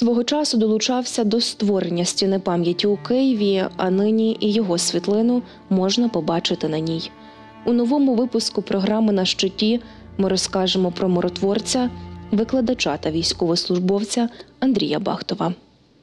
Свого часу долучався до створення стіни пам'яті у Києві, а нині і його світлину можна побачити на ній. У новому випуску програми «На щиті» ми розкажемо про миротворця, викладача та військовослужбовця Андрія Бахтова.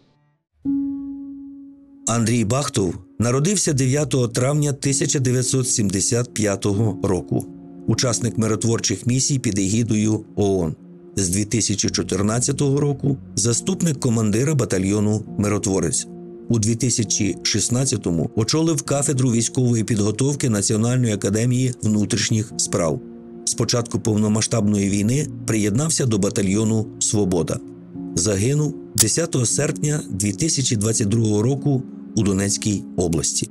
Андрій Бахтов народився 9 травня 1975 року. Учасник миротворчих місій під егідою ООН. З 2014 року заступник командира батальйону «Миротворець». У 2016-му очолив кафедру військової підготовки Національної академії внутрішніх справ. З початку повномасштабної війни приєднався до батальйону «Свобода». Загинув 10 серпня 2022 року у Донецькій області.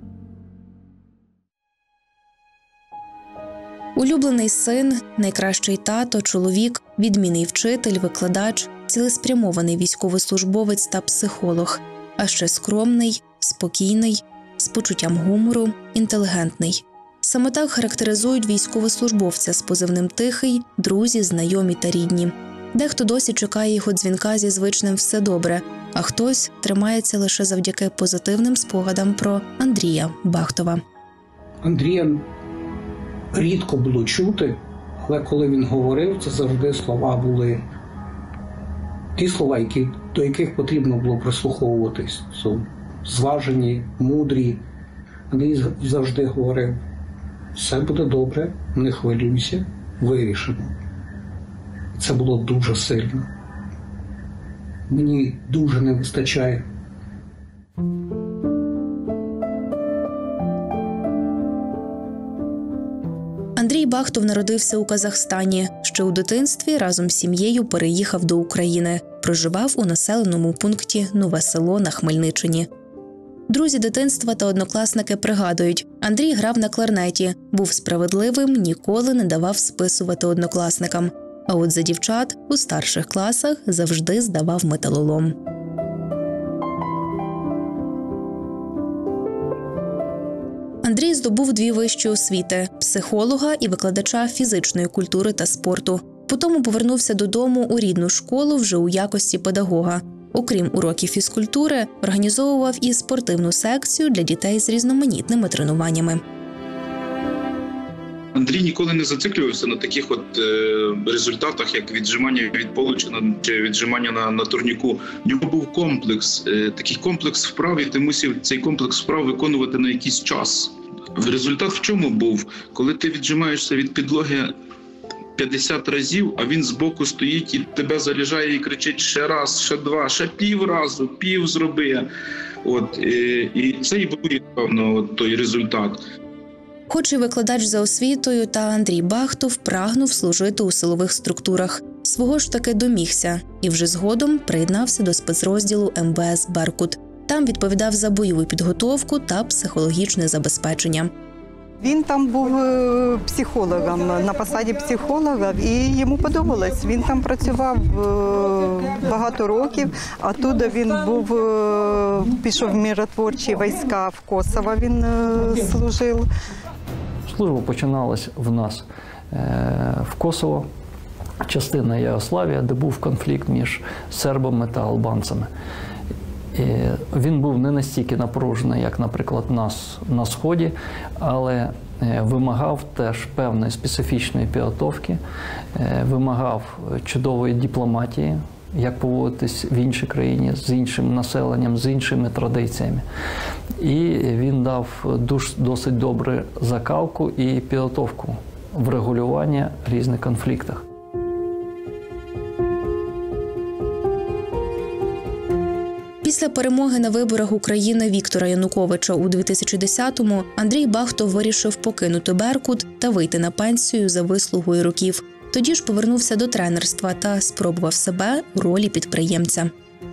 Улюблений син, найкращий тато, чоловік, відмінний вчитель, викладач, цілеспрямований військовослужбовець та психолог, а ще скромний, спокійний, з почуттям гумору, інтелігентний. Саме так характеризують військовослужбовця з позивним «Тихий» друзі, знайомі та рідні. Дехто досі чекає його дзвінка зі звичним «все добре», а хтось тримається лише завдяки позитивним спогадам про Андрія Бахтова. Андрія рідко було чути, але коли він говорив, це завжди слова були ті слова, до яких потрібно було прислуховуватись. Зважені, мудрі. Андрій завжди говорив: все буде добре, не хвилюйся, вирішимо. Це було дуже сильно. Мені дуже не вистачає. Андрій Бахтов народився у Казахстані. Ще у дитинстві разом з сім'єю переїхав до України. Проживав у населеному пункті Нове Село на Хмельниччині. Друзі дитинства та однокласники пригадують, Андрій грав на кларнеті, був справедливим, ніколи не давав списувати однокласникам. А от за дівчат у старших класах завжди здавав металолом. Андрій здобув 2 вищі освіти – психолога і викладача фізичної культури та спорту. Потім повернувся додому у рідну школу вже у якості педагога. Окрім уроків фізкультури, організовував і спортивну секцію для дітей з різноманітними тренуваннями. Андрій ніколи не зациклювався на таких результатах, як віджимання від полу чи віджимання на турніку. В нього був комплекс, такий комплекс вправ, і ти мусив цей комплекс вправ виконувати на якийсь час. Результат в чому був? Коли ти віджимаєшся від підлоги 50 разів, а він збоку стоїть і тебе заряджає і кричить: ще раз, ще 2, ще півразу, пів зроби. І це і був, певно, той результат. Хоч і викладач за освітою, та Андрій Бахтов прагнув служити у силових структурах. Свого ж таки домігся і вже згодом приєднався до спецрозділу МВС «Беркут». Там відповідав за бойову підготовку та психологічне забезпечення. Він там був психологом, на посаді психолога, і йому подобалось. Він там працював багато років, а туди він пішов в миротворчі війська в Косово, він служив. Служба починалась в нас в Косово, частина Єгославія, де був конфлікт між сербами та албанцями. І він був не настільки напружений, як, наприклад, на Сході, але вимагав теж певної специфічної підготовки, вимагав чудової дипломатії, як поводитись в іншій країні, з іншим населенням, з іншими традиціями. І він дав досить добру закалку і підготовку в регулюванні різних конфліктів. Після перемоги на виборах України Віктора Януковича у 2010-му Андрій Бахтов вирішив покинути «Беркут» та вийти на пенсію за вислугою років. Тоді ж повернувся до тренерства та спробував себе у ролі підприємця.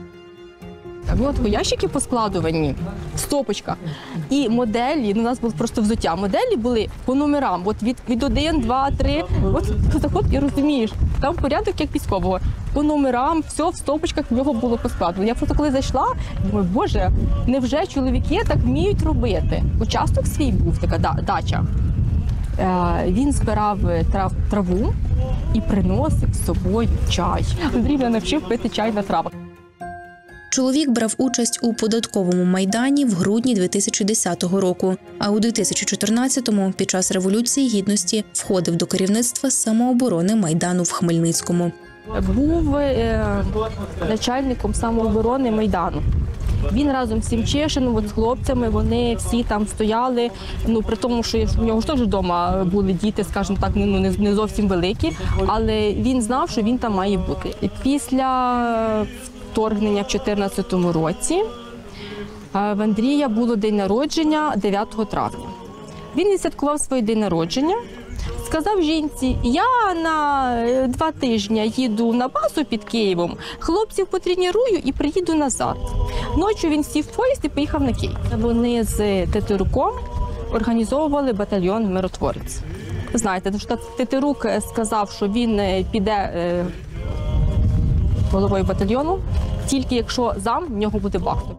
Ящики поскладувані, стопочка. І моделі, у нас було просто взуття, моделі були по номерам, від 1, 2, 3, заход і розумієш, там порядок як військового. По номерам, все в стопочках в нього було поскладено. Я просто коли зайшла, думаю, боже, невже чоловіки так вміють робити? Участок свій був, така дача. Він збирав траву і приносив з собою чай. Андрій мене навчив пити чай на травах. Чоловік брав участь у податковому майдані в грудні 2010 року, а у 2014-му під час Революції Гідності входив до керівництва самооборони Майдану в Хмельницькому. Був начальником самооборони Майдану. Він разом з Сімчишином, з хлопцями, вони всі там стояли, при тому, що в нього ж теж вдома були діти, скажімо так, не зовсім великі, але він знав, що він там має бути. Після вторгнення в 2014 році в Андрія було день народження 9 травня. Він відсвяткував свій день народження, сказав жінці: я на 2 тижні їду на базу під Києвом, хлопців потренірую і приїду назад. Ночі він сів в поїзд і поїхав на Київ. Вони з Тетеруком організовували батальйон «Миротворець». Знаєте, Тетерук сказав, що він піде головою батальйону, тільки якщо зам в нього буде Бахтов.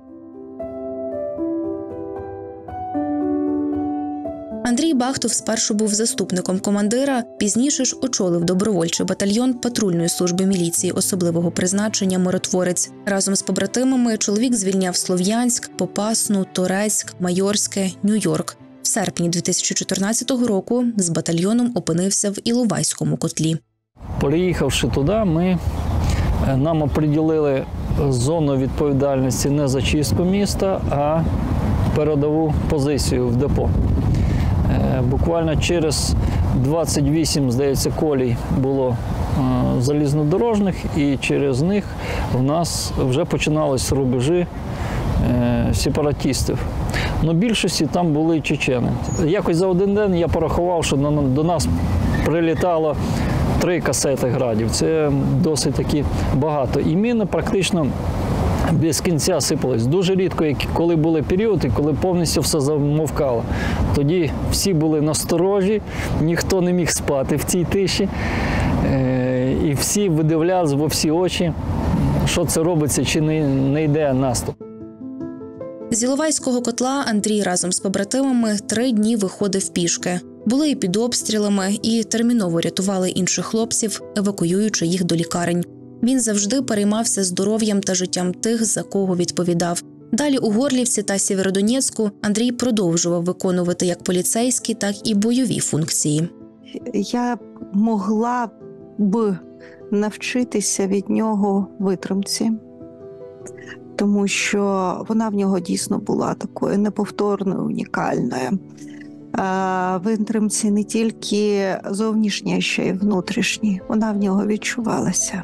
Андрій Бахтов спершу був заступником командира, пізніше ж очолив добровольчий батальйон патрульної служби міліції особливого призначення «Миротворець». Разом з побратимами чоловік звільняв Слов'янськ, Попасну, Торецьк, Майорське, Нью-Йорк. В серпні 2014 року з батальйоном опинився в Іловайському котлі. Приїхавши туди, нам оприділили зону відповідальності не за чистку міста, а передову позицію в депо. Буквально через 28, здається, колій було залізнодорожних, і через них в нас вже починались рубежі сепаратистів. Но більшості там були чечени. Якось за один день я порахував, що до нас прилітало 3 касети градів. Це досить таки багато. І міни практично без кінця сипались. Дуже рідко, коли були періоди, коли повністю все замовкало. Тоді всі були насторожі, ніхто не міг спати в цій тиші. І всі видивлялися во всі очі, що це робиться, чи не йде наступ. З Іловайського котла Андрій разом з побратимами 3 дні виходив пішки. Були і під обстрілами, і терміново рятували інших хлопців, евакуюючи їх до лікарень. Він завжди переймався здоров'ям та життям тих, за кого відповідав. Далі у Горлівці та Сєвєродонецьку Андрій продовжував виконувати як поліцейські, так і бойові функції. Я могла б навчитися від нього витримці, тому що вона в нього дійсно була такою неповторною, унікальною. Витримці не тільки зовнішній, а ще й внутрішній. Вона в нього відчувалася.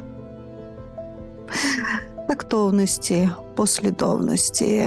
Тактовності, послідовності.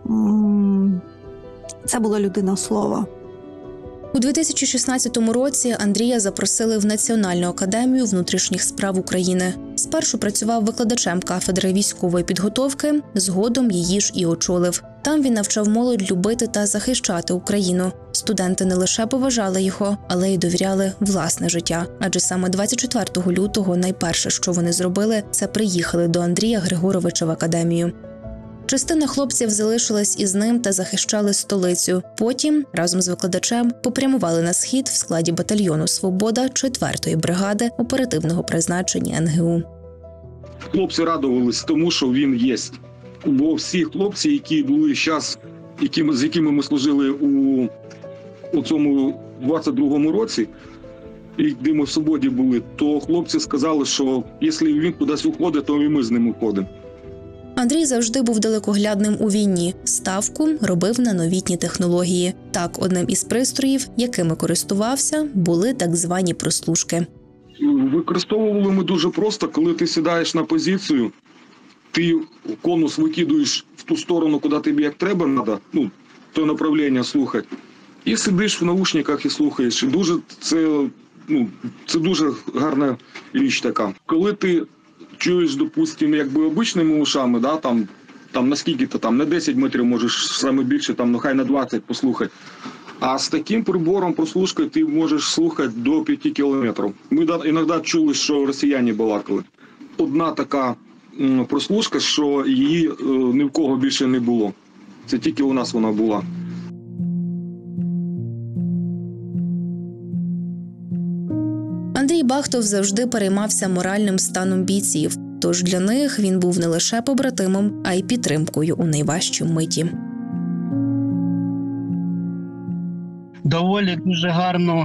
Це була людина слова. У 2016 році Андрія запросили в Національну академію внутрішніх справ України. Спершу працював викладачем кафедри військової підготовки, згодом її ж і очолив. Там він навчав молодь любити та захищати Україну. Студенти не лише поважали його, але й довіряли власне життя. Адже саме 24 лютого найперше, що вони зробили, це приїхали до Андрія Григоровича в академію. Частина хлопців залишилась із ним та захищали столицю. Потім, разом з викладачем, попрямували на схід в складі батальйону «Свобода» 4-ї бригади оперативного призначення НГУ. Хлопці радувались тому, що він є. Бо всі хлопці, які були зараз, з якими ми служили у цьому 22-му році, і де ми в «Свободі» були, то хлопці сказали, що якщо він кудись уходить, то і ми з ним уходимо. Андрій завжди був далекоглядним у війні. Ставку робив на новітні технології. Так, одним із пристроїв, якими користувався, були так звані прослушки. Використовували ми дуже просто, коли ти сідаєш на позицію, ти конус викидуєш в ту сторону, куди тобі як треба, то направлення слухати, і сидиш в наушниках і слухаєш. Це дуже гарна річ така. Коли ти чуєш, допустимо, якби обичними ушами, там наскільки-то, там на 10 метрів можеш саме більше, хай на 20 послухати. А з таким прибором прослушки ти можеш слухати до 5 кілометрів. Ми іноді чули, що росіяни балакали. Одна така прослушка, що її ні в кого більше не було. Це тільки у нас вона була. Андрій Бахтов завжди переймався моральним станом бійців. Тож для них він був не лише побратимом, а й підтримкою у найважчій миті. Доволі дуже гарну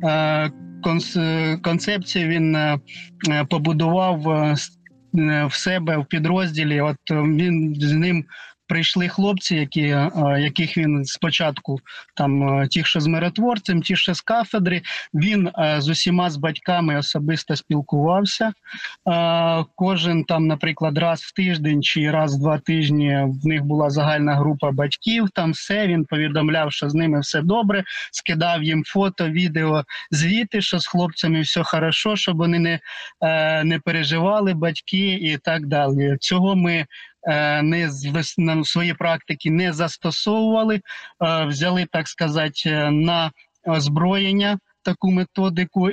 концепцію він побудував в себе в підрозділі. От він з ним прийшли хлопці, яких він спочатку, ті, що з миротворцем, ті, що з кафедри, він з усіма з батьками особисто спілкувався. Кожен, наприклад, раз в тиждень чи раз в 2 тижні в них була загальна група батьків, все, він повідомляв, що з ними все добре, скидав їм фото, відео, звіти, що з хлопцями все хорошо, щоб вони не переживали, батьки і так далі. Цього ми на свої практики не застосовували, взяли, так сказати, на озброєння таку методику.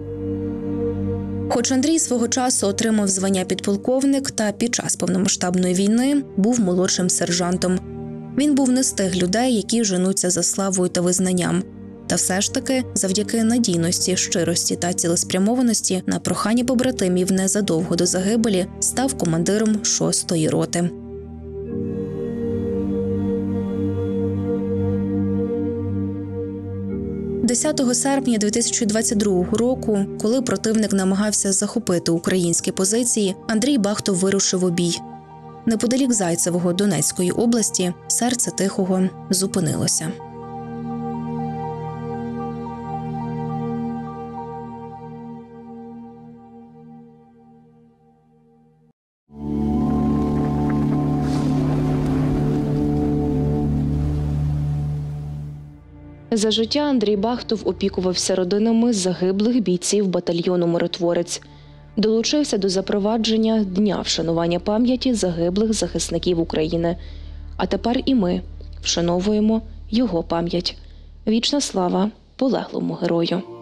Хоч Андрій свого часу отримав звання підполковник та під час повномасштабної війни був молодшим сержантом. Він був не з тих людей, які женуться за славою та визнанням. Та все ж таки, завдяки надійності, щирості та цілеспрямованості, на прохання побратимів незадовго до загибелі став командиром 6-ї роти. «10 серпня 2022 року, коли противник намагався захопити українські позиції, Андрій Бахтов вирушив у бій. Неподалік Зайцевого Донецької області серце Тихого зупинилося. За життя Андрій Бахтов опікувався родинами загиблих бійців батальйону «Миротворець». Долучився до запровадження Дня вшанування пам'яті загиблих захисників України. А тепер і ми вшановуємо його пам'ять. Вічна слава полеглому герою.